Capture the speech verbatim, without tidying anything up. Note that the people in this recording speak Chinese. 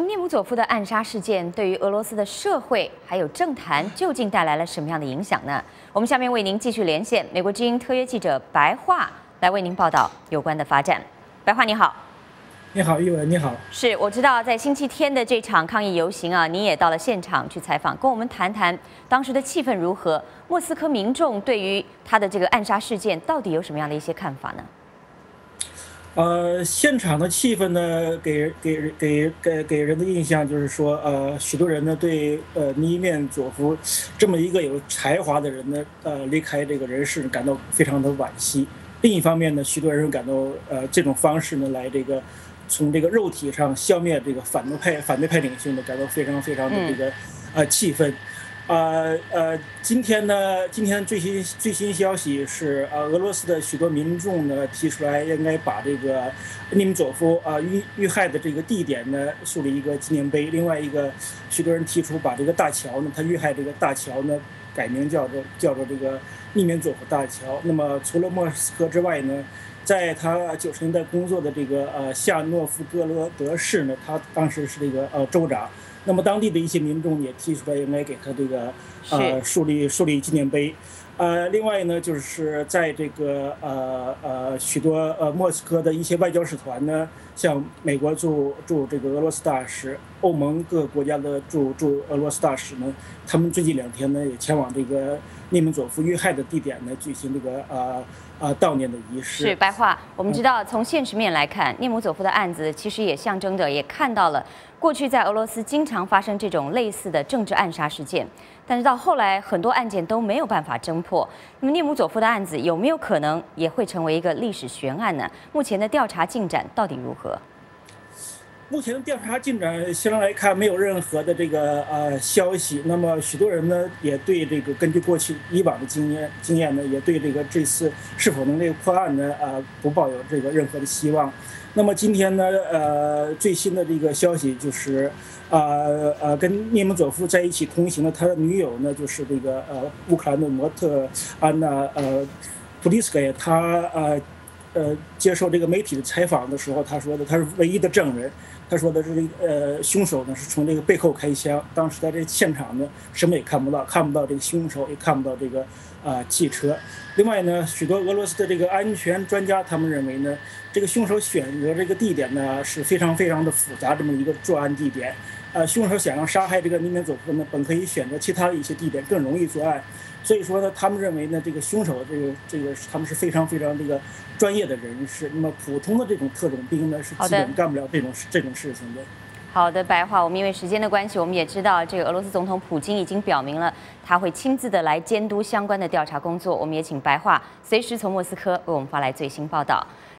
涅姆佐夫的暗杀事件对于俄罗斯的社会还有政坛究竟带来了什么样的影响呢？我们下面为您继续连线美国之音特约记者白桦来为您报道有关的发展。白桦你好。 你好，玉文，你好。 是，我知道在星期天的这场抗议游行啊，你也到了现场去采访，跟我们谈谈当时的气氛如何？莫斯科民众对于他的这个暗杀事件到底有什么样的一些看法呢？ 呃，现场的气氛呢，给给给给给人的印象就是说，呃，许多人呢对呃尼面佐夫这么一个有才华的人呢，呃，离开这个人世感到非常的惋惜。另一方面呢，许多人感到呃这种方式呢来这个。 从这个肉体上消灭这个反对派反对派领袖呢，感到非常非常的这个、嗯、呃气愤，呃呃，今天呢，今天最新最新消息是，呃，俄罗斯的许多民众呢提出来，应该把这个涅姆佐夫啊、呃、遇遇害的这个地点呢树立一个纪念碑。另外一个，许多人提出把这个大桥呢，他遇害这个大桥呢改名叫做叫做这个涅姆佐夫大桥。那么除了莫斯科之外呢？ 在他九十年代工作的这个呃夏诺夫哥罗德市呢，他当时是这个呃州长。那么当地的一些民众也提出来应该给他这个呃树立树立纪念碑。呃，另外呢，就是在这个呃呃许多呃莫斯科的一些外交使团呢，像美国驻驻这个俄罗斯大使、欧盟各个国家的驻驻俄罗斯大使呢，他们最近两天呢也前往这个涅姆佐夫遇害的地点呢举行这个呃。 啊，悼念的仪式是白桦。我们知道，从现实面来看，涅姆佐夫的案子其实也象征着，也看到了过去在俄罗斯经常发生这种类似的政治暗杀事件，但是到后来很多案件都没有办法侦破。那么涅姆佐夫的案子有没有可能也会成为一个历史悬案呢？目前的调查进展到底如何？ 目前的调查进展，现在来看没有任何的这个呃消息。那么许多人呢，也对这个根据过去以往的经验经验呢，也对这个这次是否能这个破案呢，呃，不抱有这个任何的希望。那么今天呢，呃，最新的这个消息就是，呃呃，跟涅姆佐夫在一起同行的他的女友呢，就是这个呃乌克兰的模特安娜呃普利斯卡娅，她呃。 呃，接受这个媒体的采访的时候，他说的他是唯一的证人。他说的是，呃，凶手呢是从这个背后开枪，当时在这个现场呢什么也看不到，看不到这个凶手，也看不到这个啊、呃、汽车。另外呢，许多俄罗斯的这个安全专家他们认为呢，这个凶手选择这个地点呢是非常非常的复杂，这么一个作案地点。呃，凶手想要杀害这个涅姆佐夫呢，本可以选择其他的一些地点更容易作案。 所以说呢，他们认为呢，这个凶手这个这个他们是非常非常这个专业的人士。那么普通的这种特种兵呢，是基本干不了这种这种事情的。 好的，白桦，我们因为时间的关系，我们也知道这个俄罗斯总统普京已经表明了他会亲自的来监督相关的调查工作。我们也请白桦随时从莫斯科为我们发来最新报道。